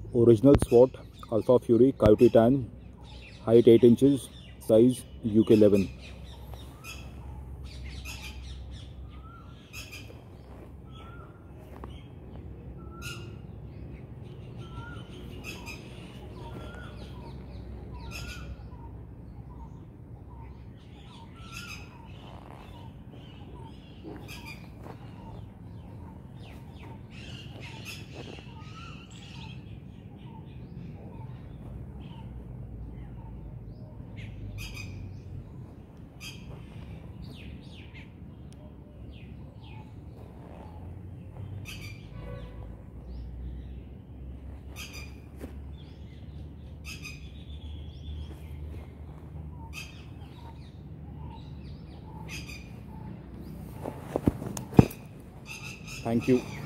Original SWAT, Alpha Fury, Coyote Tan, height 8 inches, size UK 11. Thank you.